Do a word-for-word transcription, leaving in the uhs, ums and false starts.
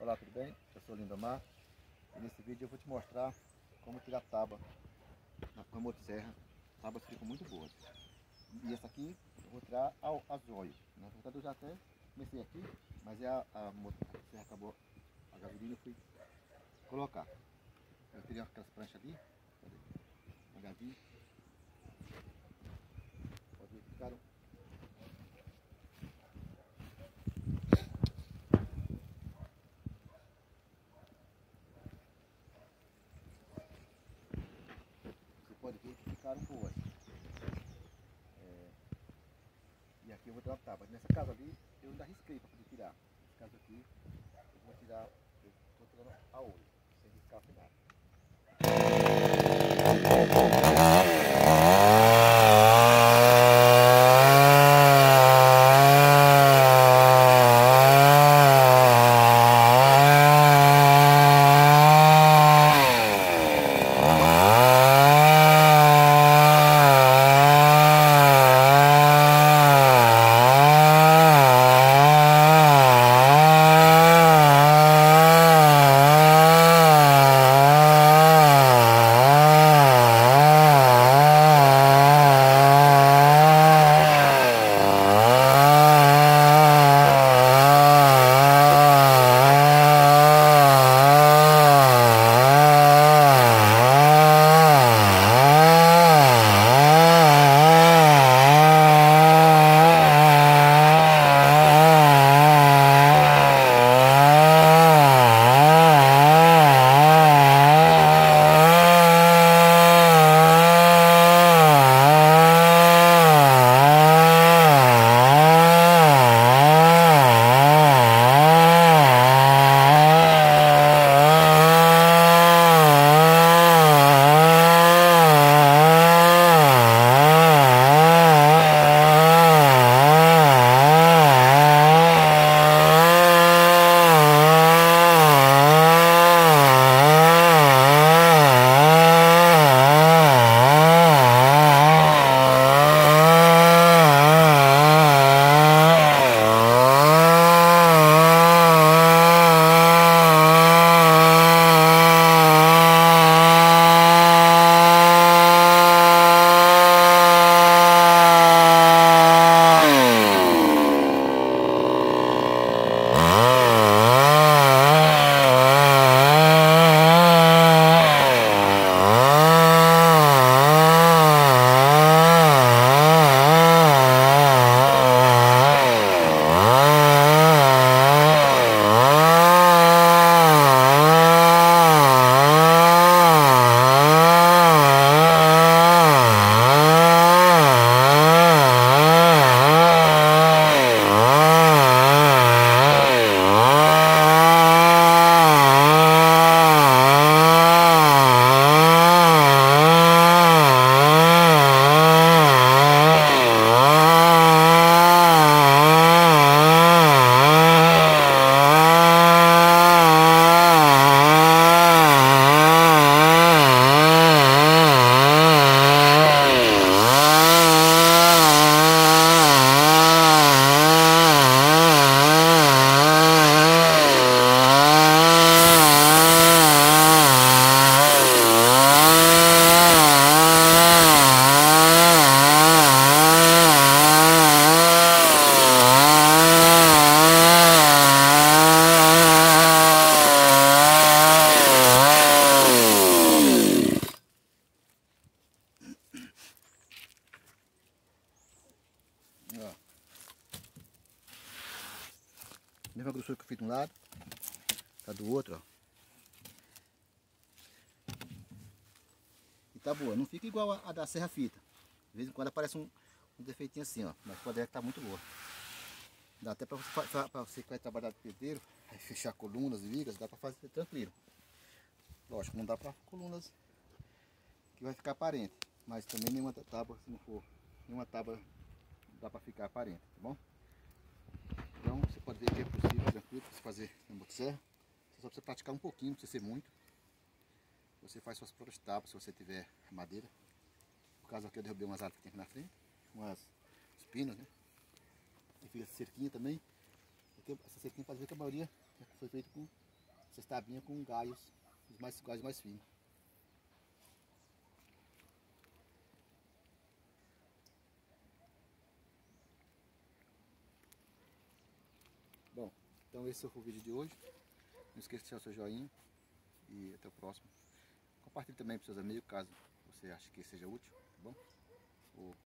Olá, tudo bem? Eu sou o Lindomar e nesse vídeo eu vou te mostrar como tirar tábua com a motosserra. Tábuas ficam muito boas. E essa aqui eu vou tirar ao, a zóio. Na verdade eu já até comecei aqui, mas é a, a motosserra acabou a gasolina, eu fui colocar. Eu tirei aquelas pranchas ali, devagarzinho. Pode ver que ficaram. Você pode ver que ficaram boas. É, e aqui eu vou tirar a tábua. Nessa casa ali eu ainda risquei para poder tirar. Nesse caso aqui eu vou tirar, eu estou tirando a olho, sem riscar nada. Mesma grossura que eu fiz de um lado, tá do outro, ó. E tá boa, não fica igual a, a da serra fita. De vez em quando aparece um, um defeitinho assim, ó. Mas pode ver que tá muito boa. Dá até pra, pra, pra você que vai trabalhar de pedreiro, aí fechar colunas e vigas, dá pra fazer tranquilo. Lógico, não dá pra colunas que vai ficar aparente. Mas também nenhuma tábua, se não for nenhuma tábua, dá pra ficar aparente, tá bom? Então você pode ver que é possível, tranquilo, você fazer na motosserra. Só precisa praticar um pouquinho, não precisa ser muito. Você faz suas próprias tábuas, se você tiver madeira. No caso aqui eu derrubei umas árvores que tem aqui na frente, umas espinas, né? E fiz essa cerquinha também. Essa cerquinha pode ver que a maioria foi feita com essas tabinhas com galhos, os mais, galhos mais finos. Bom, então esse foi o vídeo de hoje. Não esqueça de deixar o seu joinha e até o próximo. Compartilhe também para os seus amigos, caso você ache que seja útil, tá bom?